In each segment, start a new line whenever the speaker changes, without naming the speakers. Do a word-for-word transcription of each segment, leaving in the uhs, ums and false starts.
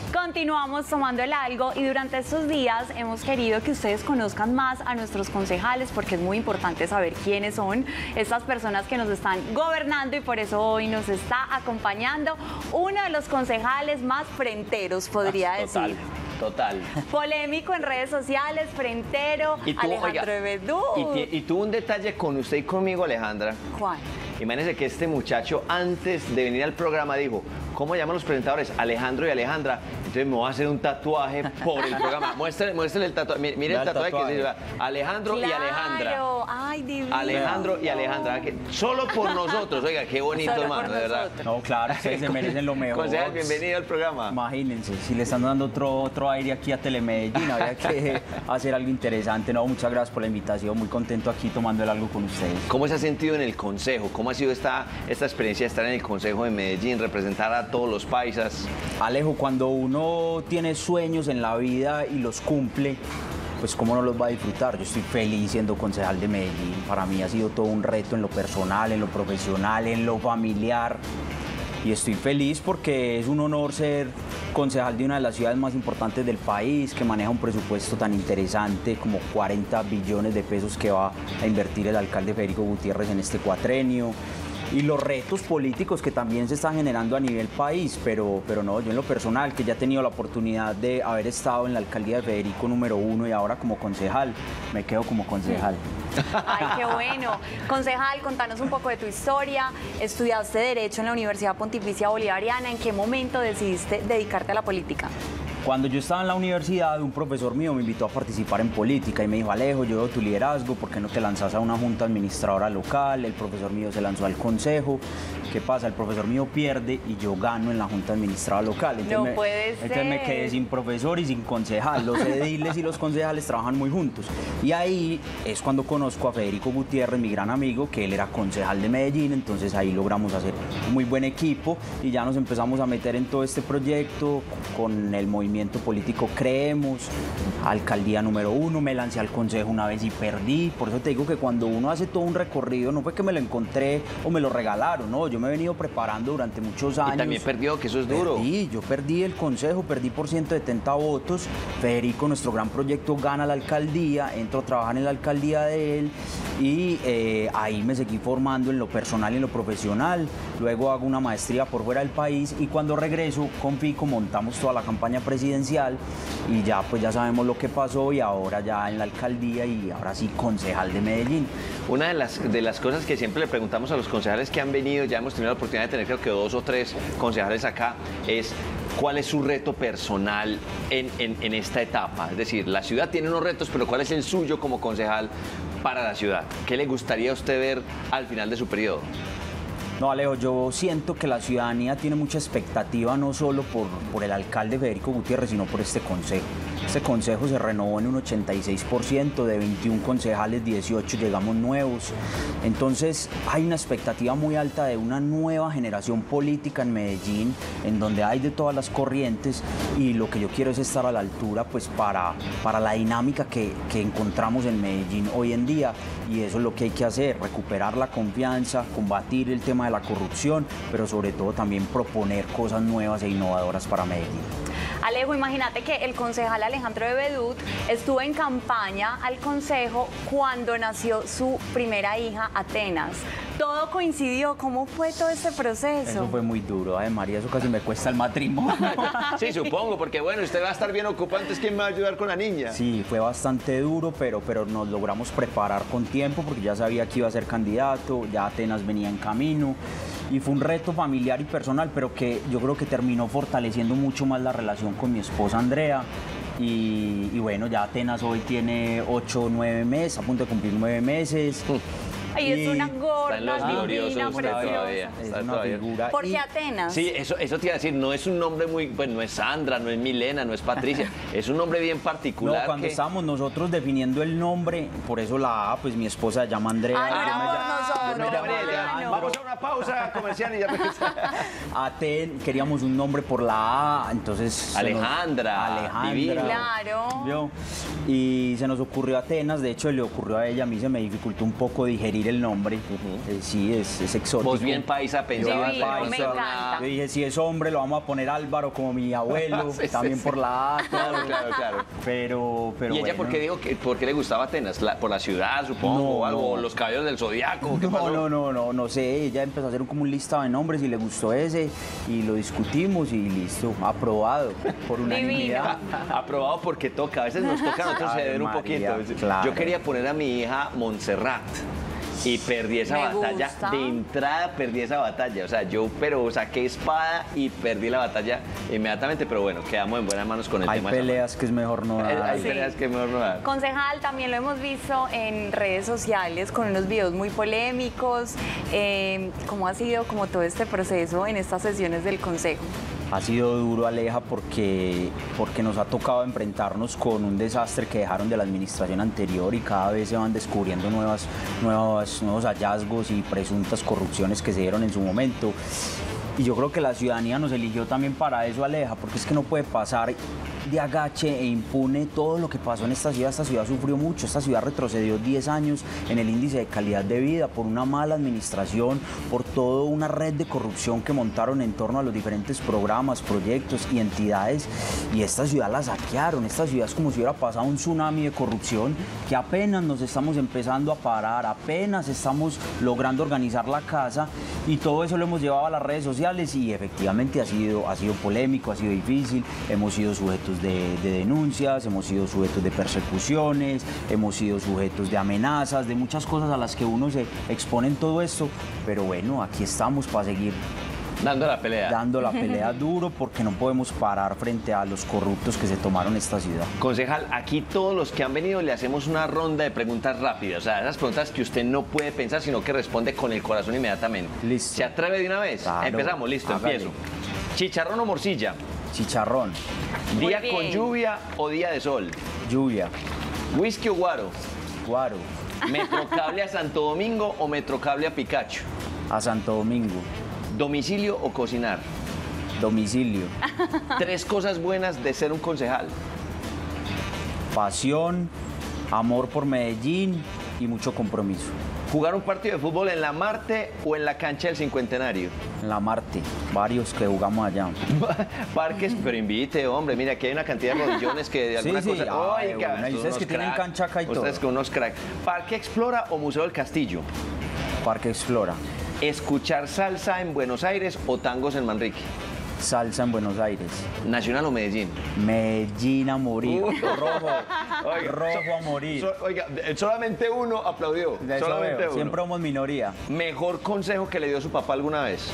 Continuamos tomando el algo y durante estos días hemos querido que ustedes conozcan más a nuestros concejales porque es muy importante saber quiénes son estas personas que nos están gobernando y por eso hoy nos está acompañando uno de los concejales más frenteros, podría
ah, total,
decir.
Total.
Polémico en redes sociales, frentero,
y tú,
Alejandro
oiga,
de Bedú.
Y, y tuvo un detalle con usted y conmigo, Alejandra.
¿Cuál?
Imagínense que este muchacho antes de venir al programa dijo, ¿cómo llaman los presentadores? Alejandro y Alejandra. Entonces me voy a hacer un tatuaje por el programa. Muéstrele, muéstrele el tatuaje. Mire, mire el tatuaje, tatuaje que se llama Alejandro
claro.
y Alejandra.
Ay, divino.
Alejandro y Alejandra. Que solo por nosotros. Oiga, qué bonito,
solo
hermano, de verdad.
No, claro, ustedes se merecen lo mejor.
Concejal, bienvenido al programa.
Imagínense, si le están dando otro, otro aire aquí a Telemedellín, había que hacer algo interesante. No, muchas gracias por la invitación. Muy contento aquí tomando el algo con ustedes.
¿Cómo se ha sentido en el Consejo? ¿Cómo ha sido esta, esta experiencia de estar en el Consejo de Medellín, representar a todos los paisas?
Alejo, cuando uno tiene sueños en la vida y los cumple, pues cómo no los va a disfrutar. Yo estoy feliz siendo concejal de Medellín. Para mí ha sido todo un reto en lo personal, en lo profesional, en lo familiar. Y estoy feliz porque es un honor ser concejal de una de las ciudades más importantes del país, que maneja un presupuesto tan interesante como cuarenta billones de pesos que va a invertir el alcalde Federico Gutiérrez en este cuatrenio. Y los retos políticos que también se están generando a nivel país, pero, pero no, yo en lo personal, que ya he tenido la oportunidad de haber estado en la alcaldía de Federico número uno y ahora como concejal, me quedo como concejal.
Ay, qué bueno. Concejal, contanos un poco de tu historia. Estudiaste Derecho en la Universidad Pontificia Bolivariana. ¿En qué momento decidiste dedicarte a la política?
Cuando yo estaba en la universidad, un profesor mío me invitó a participar en política y me dijo, Alejo, yo veo tu liderazgo, ¿por qué no te lanzas a una junta administradora local? El profesor mío se lanzó al consejo. ¿Qué pasa? El profesor mío pierde y yo gano en la junta administradora local. Entonces
no
me,
puede ser.
Entonces me quedé sin profesor y sin concejal. Los ediles y los concejales trabajan muy juntos. Y ahí es cuando conozco a Federico Gutiérrez, mi gran amigo, que él era concejal de Medellín. Entonces ahí logramos hacer un muy buen equipo y ya nos empezamos a meter en todo este proyecto con el movimiento político Creemos, alcaldía número uno, me lancé al consejo una vez y perdí. Por eso te digo que cuando uno hace todo un recorrido, no fue que me lo encontré o me lo regalaron, no, yo me he venido preparando durante muchos años.
Y también perdió, que eso es duro.
Perdí, yo perdí el consejo, perdí por ciento setenta votos. Federico, nuestro gran proyecto, gana la alcaldía, entro a trabajar en la alcaldía de él y eh, ahí me seguí formando en lo personal y en lo profesional. Luego hago una maestría por fuera del país y cuando regreso con Fico montamos toda la campaña presidencial y ya pues ya sabemos lo que pasó y ahora ya en la alcaldía y ahora sí concejal de Medellín.
Una de las, de las cosas que siempre le preguntamos a los concejales que han venido, ya hemos tenido la oportunidad de tener creo que dos o tres concejales acá, es ¿cuál es su reto personal en, en, en esta etapa? Es decir, la ciudad tiene unos retos, pero ¿cuál es el suyo como concejal para la ciudad? ¿Qué le gustaría a usted ver al final de su periodo?
No, Alejo, yo siento que la ciudadanía tiene mucha expectativa no solo por, por el alcalde Federico Gutiérrez, sino por este consejo. Este consejo se renovó en un ochenta y seis por ciento, de veintiún concejales, dieciocho llegamos nuevos. Entonces hay una expectativa muy alta de una nueva generación política en Medellín, en donde hay de todas las corrientes y lo que yo quiero es estar a la altura pues para, para la dinámica que, que encontramos en Medellín hoy en día y eso es lo que hay que hacer, recuperar la confianza, combatir el tema de la corrupción, pero sobre todo también proponer cosas nuevas e innovadoras para Medellín.
Alejo, imagínate que el concejal Alejandro de Bedú estuvo en campaña al consejo cuando nació su primera hija, Atenas. Todo coincidió. ¿Cómo fue todo este proceso?
Eso fue muy duro. Ay, María, eso casi me cuesta el matrimonio.
Sí, supongo, porque bueno, usted va a estar bien ocupado, entonces ¿quién me va a ayudar con la niña?
Sí, fue bastante duro, pero, pero nos logramos preparar con tiempo porque ya sabía que iba a ser candidato, ya Atenas venía en camino. Y fue un reto familiar y personal, pero que yo creo que terminó fortaleciendo mucho más la relación con mi esposa Andrea. Y, y bueno, ya Atenas hoy tiene ocho o nueve meses, a punto de cumplir nueve meses.
Ay, es una gorda,
gloriosos,
divina, preciosa.
Es una figura.
¿Por qué
Y-
Atenas?
Sí, eso, eso te iba a decir, no es un nombre muy, bueno, no es Sandra, no es Milena, no es Patricia, es un nombre bien particular.
No, cuando
que...
estábamos nosotros definiendo el nombre, por eso la A, pues mi esposa se llama Andrea.
Ah, no
yo
era
me
por
llamo-
nosotros,
yo me llamo
Gabriela,
Alejandro.
vamos a una pausa comercial y ya regresamos.
Aten, queríamos un nombre por la A, entonces... se nos-
Alejandra,
Alejandra.
divino.
Claro.
¿Vio? Y se nos ocurrió Atenas, de hecho le ocurrió a ella, a mí se me dificultó un poco digerir salir el nombre. Uh-huh. eh, sí, es, es exótico.
Vos bien paisa pensado.
Sí, me encanta.
Yo dije, si es hombre, lo vamos a poner Álvaro, como mi abuelo, sí, también sí, por sí. la A.
Claro, claro, claro.
Pero, pero
¿Y ella
bueno.
por qué dijo que por qué le gustaba Atenas? La, ¿Por la ciudad, supongo?
No,
o algo,
no.
los caballos del Zodiaco? ¿Qué
no,
pasó?
no, no, no, no sé. Ella empezó a hacer como un listado de nombres y le gustó ese y lo discutimos y listo, aprobado por unanimidad.
Aprobado porque toca, a veces nos toca a nosotros ceder un poquito. Claro. Yo quería poner a mi hija Montserrat. Y perdí esa
Me
batalla,
gusta.
de entrada perdí esa batalla, o sea, yo pero saqué espada y perdí la batalla inmediatamente, pero bueno, quedamos en buenas manos con el
hay
tema.
Hay peleas que es mejor no dar.
Hay, hay
sí.
peleas que es mejor no dar.
Concejal, también lo hemos visto en redes sociales con unos videos muy polémicos. Eh, ¿Cómo ha sido como todo este proceso en estas sesiones del Consejo?
Ha sido duro, Aleja, porque, porque nos ha tocado enfrentarnos con un desastre que dejaron de la administración anterior y cada vez se van descubriendo nuevas, nuevas, nuevos hallazgos y presuntas corrupciones que se dieron en su momento. Y yo creo que la ciudadanía nos eligió también para eso, Aleja, porque es que no puede pasar de agache e impune todo lo que pasó en esta ciudad. Esta ciudad sufrió mucho, esta ciudad retrocedió diez años en el índice de calidad de vida por una mala administración, por toda una red de corrupción que montaron en torno a los diferentes programas, proyectos y entidades, y esta ciudad la saquearon. Esta ciudad es como si hubiera pasado un tsunami de corrupción que apenas nos estamos empezando a parar, apenas estamos logrando organizar la casa, y todo eso lo hemos llevado a las redes sociales y efectivamente ha sido, ha sido polémico, ha sido difícil, hemos sido sujetos De, de denuncias, hemos sido sujetos de persecuciones, hemos sido sujetos de amenazas, de muchas cosas a las que uno se expone en todo esto, pero bueno, aquí estamos para seguir
dando la pelea.
Dando la pelea duro, porque no podemos parar frente a los corruptos que se tomaron esta ciudad.
Concejal, aquí todos los que han venido le hacemos una ronda de preguntas rápidas, o sea, esas preguntas que usted no puede pensar, sino que responde con el corazón inmediatamente.
Listo.
¿Se atreve de una vez?
Claro.
Empezamos, listo,
Hágale.
empiezo. ¿Chicharrón o morcilla?
Chicharrón.
¿Día con lluvia o día de sol?
Lluvia.
¿Whisky o guaro?
Guaro.
¿Metrocable a Santo Domingo o metrocable a Picacho?
A Santo Domingo.
¿Domicilio o cocinar?
Domicilio.
Tres cosas buenas de ser un concejal.
Pasión, amor por Medellín y mucho compromiso.
¿Jugar un partido de fútbol en la Marte o en la cancha del Cincuentenario?
En la Marte, varios que jugamos allá.
Parques, pero invite, hombre, mira, aquí hay una cantidad de rodillones que de alguna
sí, sí.
cosa...
Ay,
Oiga,
bueno, y ustedes que tienen cancha acá y todo.
Ustedes con unos cracks. ¿Parque Explora o Museo del Castillo?
Parque Explora.
¿Escuchar salsa en Buenos Aires o tangos en Manrique?
Salsa en Buenos Aires.
¿Nacional o Medellín?
Medellín a morir.
Uh.
Rojo.
Oiga,
rojo
so,
a morir.
So, oiga, solamente uno aplaudió.
De eso
solamente
veo.
uno.
Siempre somos minoría.
¿Mejor consejo que le dio su papá alguna vez?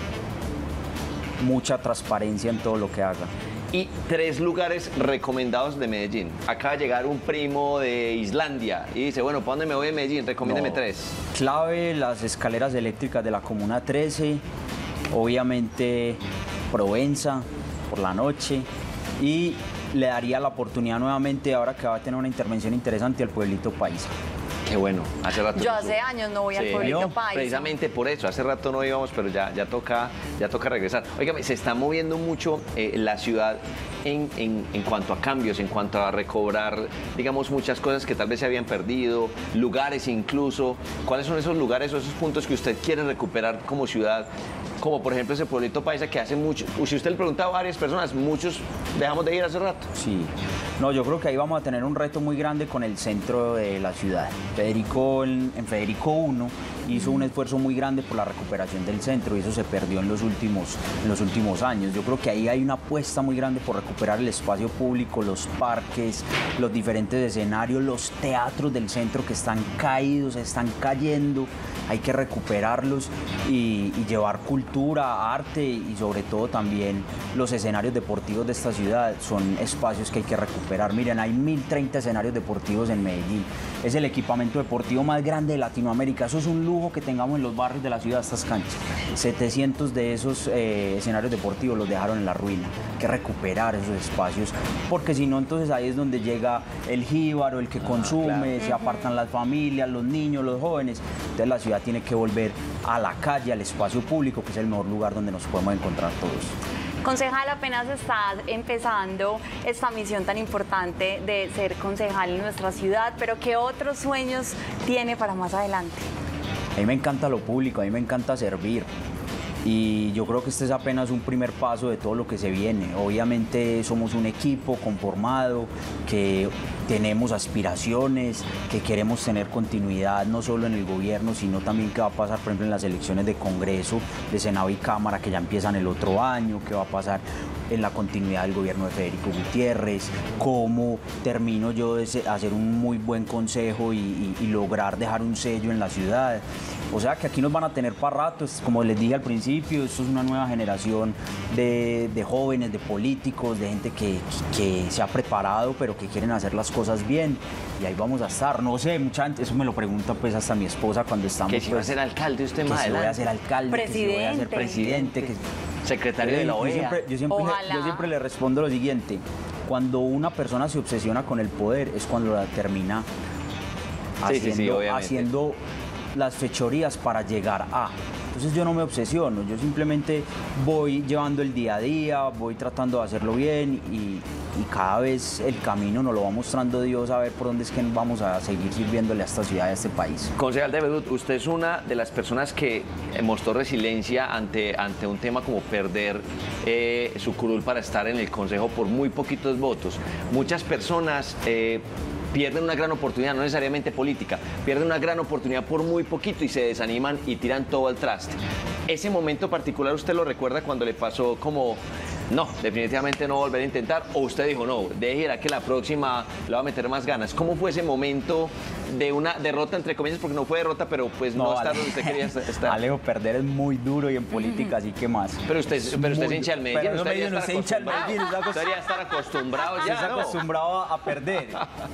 Mucha transparencia en todo lo que haga.
Y tres lugares recomendados de Medellín. Acaba de llegar un primo de Islandia y dice, bueno, ¿para dónde me voy de Medellín? Recomiéndeme
No.
tres.
Clave, las escaleras eléctricas de la Comuna trece, obviamente Provenza por la noche, y le daría la oportunidad nuevamente, ahora que va a tener una intervención interesante, al pueblito paisa.
Qué bueno, hace rato.
Yo
no
hace
subo.
años no voy
Sí.
al pueblito
Yo,
paisa.
Precisamente por eso, hace rato no íbamos, pero ya, ya, toca, ya toca regresar. Óigame, se está moviendo mucho eh, la ciudad en, en, en cuanto a cambios, en cuanto a recobrar, digamos, muchas cosas que tal vez se habían perdido, lugares incluso. ¿Cuáles son esos lugares o esos puntos que usted quiere recuperar como ciudad? Como por ejemplo ese pueblito paisa que hace mucho, si usted le preguntaba a varias personas, muchos dejamos de ir hace rato.
Sí, no, yo creo que ahí vamos a tener un reto muy grande con el centro de la ciudad. Federico, en, en Federico uno hizo un esfuerzo muy grande por la recuperación del centro y eso se perdió en los últimos, en los últimos años. Yo creo que ahí hay una apuesta muy grande por recuperar el espacio público, los parques, los diferentes escenarios, los teatros del centro que están caídos, están cayendo. Hay que recuperarlos y, y llevar cultura, arte y sobre todo también los escenarios deportivos de esta ciudad. Son espacios que hay que recuperar. Miren, hay mil treinta escenarios deportivos en Medellín. Es el equipamiento deportivo más grande de Latinoamérica. Eso es un lujo que tengamos en los barrios de la ciudad, estas canchas. setecientos de esos eh, escenarios deportivos los dejaron en la ruina. Hay que recuperar esos espacios, porque si no, entonces ahí es donde llega el jíbaro, el que consume, se apartan las familias, los niños, los jóvenes. Entonces la ciudad tiene que volver a la calle, al espacio público, que es el mejor lugar donde nos podemos encontrar todos.
Concejal, apenas está empezando esta misión tan importante de ser concejal en nuestra ciudad, pero ¿qué otros sueños tiene para más adelante?
A mí me encanta lo público, a mí me encanta servir. Y yo creo que este es apenas un primer paso de todo lo que se viene. Obviamente somos un equipo conformado, que tenemos aspiraciones, que queremos tener continuidad no solo en el gobierno, sino también qué va a pasar, por ejemplo, en las elecciones de Congreso, de Senado y Cámara, que ya empiezan el otro año, qué va a pasar en la continuidad del gobierno de Federico Gutiérrez, cómo termino yo de hacer un muy buen consejo y, y, y lograr dejar un sello en la ciudad. O sea que aquí nos van a tener para rato, como les dije al principio, esto es una nueva generación de, de jóvenes, de políticos, de gente que, que se ha preparado pero que quieren hacer las cosas bien, y ahí vamos a estar. No sé, mucha gente, eso me lo pregunta pues hasta mi esposa cuando estamos.
Que si
pues,
va a ser alcalde usted
que
más
si voy
adelante.
a ser alcalde,
Presidente.
que si voy a ser presidente, que
Secretario de la
yo
O E A.
siempre, yo, siempre le, yo siempre le respondo lo siguiente: cuando una persona se obsesiona con el poder es cuando la termina
Sí, sí, sí,
haciendo,
obviamente.
haciendo las fechorías para llegar a. Entonces yo no me obsesiono, yo simplemente voy llevando el día a día, voy tratando de hacerlo bien, y, y cada vez el camino nos lo va mostrando Dios, a ver por dónde es que vamos a seguir sirviéndole a esta ciudad, a este país.
Concejal de Bedut, usted es una de las personas que mostró resiliencia ante, ante un tema como perder eh, su curul para estar en el Consejo por muy poquitos votos. Muchas personas eh, pierden una gran oportunidad, no necesariamente política, pierden una gran oportunidad por muy poquito y se desaniman y tiran todo al traste. Ese momento particular, ¿usted lo recuerda cuando le pasó como, no, definitivamente no volver a intentar? ¿O usted dijo, no, déjela que la próxima le va a meter más ganas? ¿Cómo fue ese momento de una derrota, entre comillas, porque no fue derrota, pero pues no, no estar
Ale,
donde usted quería estar?
Alejo, perder es muy duro, y en política así que más.
Pero usted, pero usted es hincha del Medellín,
Pero
usted
no,
debería
no
estar
se hincha del
acostumbrado.
Medellín, está
Usted debería estar acostumbrado
Se
ya,
está
¿no?
acostumbrado a perder.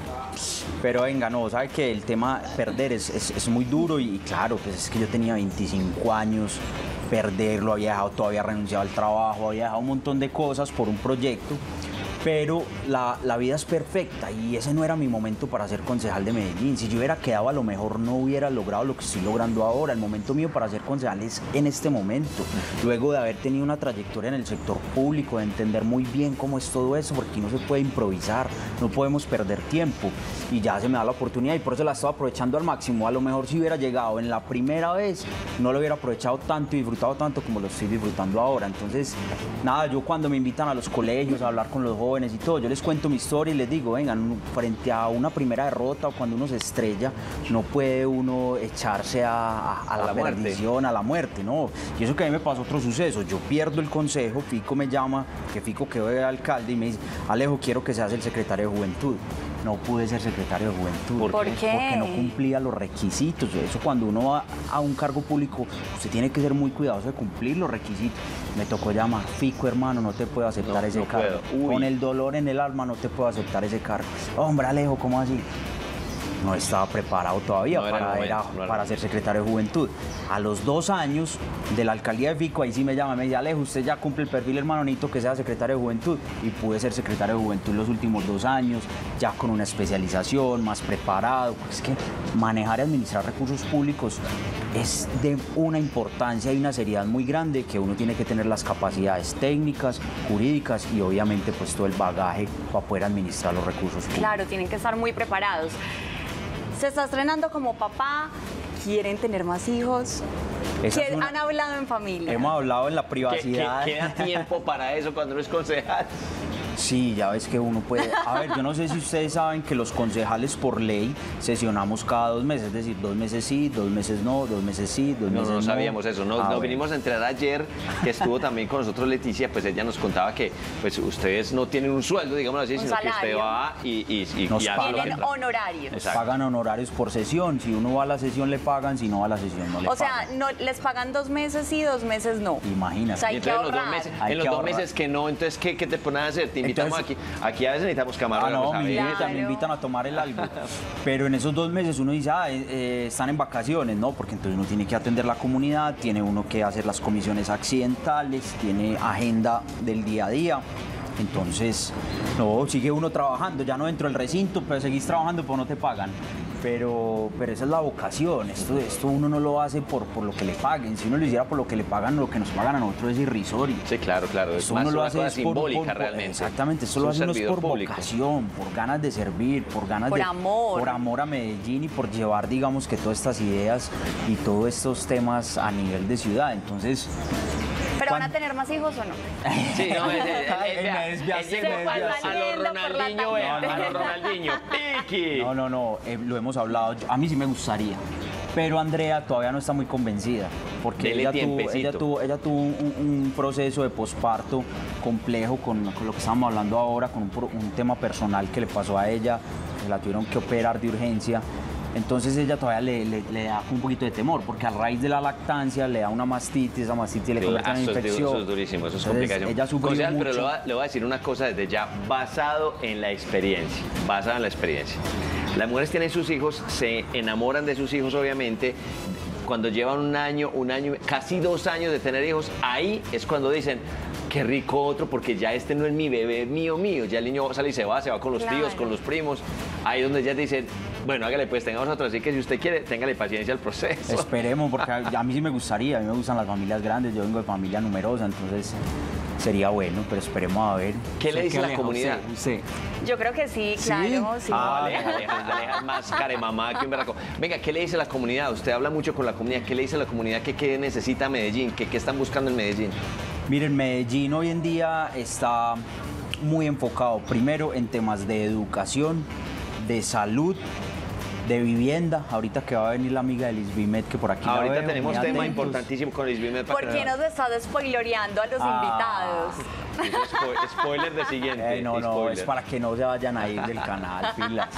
Pero venga, no, sabe que el tema perder es, es, es muy duro, y claro, pues es que yo tenía veinticinco años, perderlo, había dejado, todavía renunciado al trabajo, había dejado un montón de cosas por un proyecto. Pero la, la vida es perfecta, y ese no era mi momento para ser concejal de Medellín. Si yo hubiera quedado, a lo mejor no hubiera logrado lo que estoy logrando ahora. El momento mío para ser concejal es en este momento, luego de haber tenido una trayectoria en el sector público, de entender muy bien cómo es todo eso, porque no se puede improvisar, no podemos perder tiempo, y ya se me da la oportunidad, y por eso la estoy aprovechando al máximo. A lo mejor si hubiera llegado en la primera vez, no lo hubiera aprovechado tanto y disfrutado tanto como lo estoy disfrutando ahora. Entonces, nada, yo cuando me invitan a los colegios a hablar con los jóvenes y todo, yo les cuento mi historia y les digo, vengan, frente a una primera derrota o cuando uno se estrella, no puede uno echarse a, a, a, a la, la perdición, a la muerte, no. Y eso que a mí me pasó otro suceso, yo pierdo el consejo, Fico me llama, que Fico quedó de alcalde, y me dice, Alejo, quiero que seas el secretario de Juventud. No pude ser secretario de Juventud.
¿Por, ¿Por qué?
Porque no cumplía los requisitos. Eso, cuando uno va a un cargo público, usted tiene que ser muy cuidadoso de cumplir los requisitos. Me tocó llamar, Fico, hermano, no te puedo aceptar
no,
ese
no
cargo. Con el dolor en el alma no te puedo aceptar ese cargo. Hombre, Alejo, ¿cómo así? No estaba preparado todavía
no
para,
momento,
era,
no
para ser secretario de Juventud. A los dos años de la alcaldía de Fico, ahí sí me llama, me dice, Alejo, usted ya cumple el perfil, hermano, necesito que sea secretario de Juventud. Y pude ser secretario de Juventud los últimos dos años, ya con una especialización, más preparado. Es que manejar y administrar recursos públicos es de una importancia y una seriedad muy grande, que uno tiene que tener las capacidades técnicas, jurídicas y obviamente pues todo el bagaje para poder administrar los recursos públicos.
Claro, tienen que estar muy preparados. Se está estrenando como papá, quieren tener más hijos. ¿Qué una... han hablado en familia?
Hemos hablado en la privacidad.
¿Qué, qué, queda tiempo para eso cuando uno es concejal?
Sí, ya ves que uno puede... A ver, yo no sé si ustedes saben que los concejales por ley sesionamos cada dos meses, es decir, dos meses sí, dos meses no, dos meses sí, dos
no,
meses
no. No,
no
sabíamos eso, no,
ah,
nos
bueno.
vinimos a enterar ayer, que estuvo también con nosotros Leticia, pues ella nos contaba que pues ustedes no tienen un sueldo, digámoslo así,
un
sino
salario.
que usted va y, y, y,
nos
y hace lo que
tienen honorarios.
Nos pagan honorarios por sesión, si uno va a la sesión le pagan, si no va a la sesión no le
o
pagan.
O sea, no, les pagan dos meses y dos meses no.
Imagínate.
O sea, hay
y entonces
que
en los dos
ahorrar.
meses,
Hay
en los
que
dos
ahorrar.
meses que no, entonces ¿qué, qué te ponen a hacer? Te invitamos
Entonces,
aquí, aquí a veces necesitamos
Ah,
camarones.
no,
a
me
ver.
invitan,
Claro.
me invitan a tomar el algo. Pero en esos dos meses uno dice, ah, eh, eh, están en vacaciones, ¿no? Porque entonces uno tiene que atender la comunidad, tiene uno que hacer las comisiones accidentales, tiene agenda del día a día. Entonces, no, sigue uno trabajando, ya no dentro del recinto, pero seguís trabajando, pues no te pagan. pero, pero esa es la vocación. Esto, esto uno no lo hace por, por lo que le paguen. Si uno lo hiciera por lo que le pagan, lo que nos pagan a nosotros es irrisorio.
Sí, claro, claro. Es
Esto
más
uno lo
una
hace
cosa
es por-
simbólica
por- por-
realmente.
Exactamente, esto
Es
lo
un
hace uno es
servidor
por
público.
vocación, por ganas de servir, por ganas
Por
de...
amor.
Por amor a Medellín y por llevar, digamos, que todas estas ideas y todos estos temas a nivel de ciudad. Entonces...
¿Pero van a
¿cuán-
tener más hijos o no?
Sí, no, es, es- es-
Ay,
vea,
me desviaste,
él
me
llegó a-
desviaste.
a lo
Saliendo por la
Ronaldinho, vea,
tangente.
a lo Ronaldinho. Tiki.
No, no, no, eh, lo hemos hablado. Yo- a mí sí me gustaría. Pero Andrea todavía no está muy convencida, porque
Dele
ella tuvo,
tiempecito.
ella tuvo, ella tuvo un, un proceso de posparto complejo con, con lo que estamos hablando ahora, con un, pro- un tema personal que le pasó a ella, que la tuvieron que operar de urgencia. Entonces ella todavía le, le- le da un poquito de temor, porque a raíz de la lactancia le da una mastitis, esa mastitis le
Sí,
convierte en
ah, eso, es, du-
infección.
eso es durísimo, eso es
Entonces,
complicado.
ella sufrió
Concejal, pero
mucho.
le voy, a, le voy a decir una cosa desde ya, basado en la experiencia, basado en la experiencia. Las mujeres tienen sus hijos, se enamoran de sus hijos, obviamente. Cuando llevan un año, un año, casi dos años de tener hijos, ahí es cuando dicen, qué rico otro, porque ya este no es mi bebé, es mío, mío. Ya el niño sale y se va, se va con los
Claro.
tíos, con los primos. Ahí es donde ellas dicen, bueno, hágale pues, tengamos otro. Así que si usted quiere, téngale paciencia al proceso.
Esperemos, porque a, a mí sí me gustaría, a mí me gustan las familias grandes, yo vengo de familia numerosa, entonces sería bueno, pero esperemos a ver.
¿Qué le
¿Usted
dice la
aleja
comunidad?
usted? Usted.
Yo creo que sí, claro, sí.
Ah, Aleja, Aleja, Aleja es más caremamá que un berraco. Venga, ¿qué le dice la comunidad? Usted habla mucho con la comunidad. ¿Qué le dice la comunidad? ¿Qué, qué necesita Medellín? ¿Qué, ¿Qué están buscando en Medellín?
Miren, Medellín hoy en día está muy enfocado primero en temas de educación, de salud, de vivienda. Ahorita que va a venir la amiga de Lisbimet, que por aquí la
Ahorita
veo,
tenemos
muy
tema
atentos.
importantísimo con Lisbimet.
¿Por qué nos estás spoiloreando a los
Ah.
invitados?
Spoiler de siguiente.
Eh, no, no,
spoiler.
es para que no se vayan a ir del canal, pilas.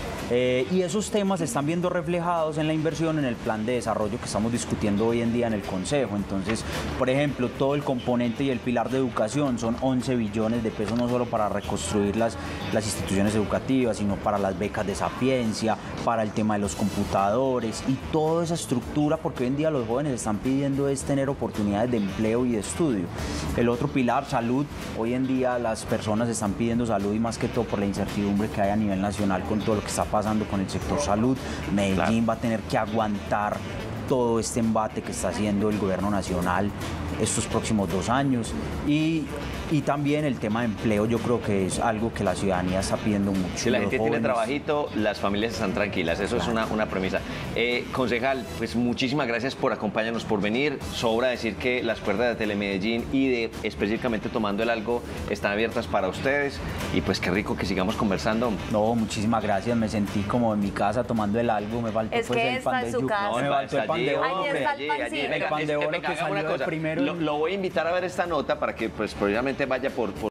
Eh, y esos temas se están viendo reflejados en la inversión en el plan de desarrollo que estamos discutiendo hoy en día en el Consejo. Entonces, por ejemplo, todo el componente y el pilar de educación son once billones de pesos, no solo para reconstruir las, las instituciones educativas, sino para las becas de Sapiencia, para el tema de los computadores y toda esa estructura, porque hoy en día los jóvenes están pidiendo es tener oportunidades de empleo y de estudio. El otro pilar, salud. Hoy en día las personas están pidiendo salud y más que todo por la incertidumbre que hay a nivel nacional con todo lo que está pasando con el sector salud. Medellín va a tener que aguantar todo este embate que está haciendo el gobierno nacional estos próximos dos años. Y, y también el tema de empleo, yo creo que es algo que la ciudadanía está pidiendo mucho.
Si la
Los
gente tiene
jóvenes-
trabajito, las familias están tranquilas. Eso es una, una premisa. Eh, concejal, pues muchísimas gracias por acompañarnos, por venir. Sobra decir que las puertas de Telemedellín y de específicamente Tomando el Algo están abiertas para ustedes. Y pues qué rico que sigamos conversando.
No, muchísimas gracias. Me sentí como en mi casa tomando el algo. Me faltó
Es
pues,
que
el
está
pan
en
de
su
yuca.
casa.
No, me
está
faltó el pan
allí,
de
Ahí
oro.
está el
allí, allí.
pancito.
Venga,
El pan de
es-
oro
venga,
que
hagamos
salió de
una cosa.
primero.
Lo, lo voy a invitar a ver esta nota para que pues, probablemente vaya por... por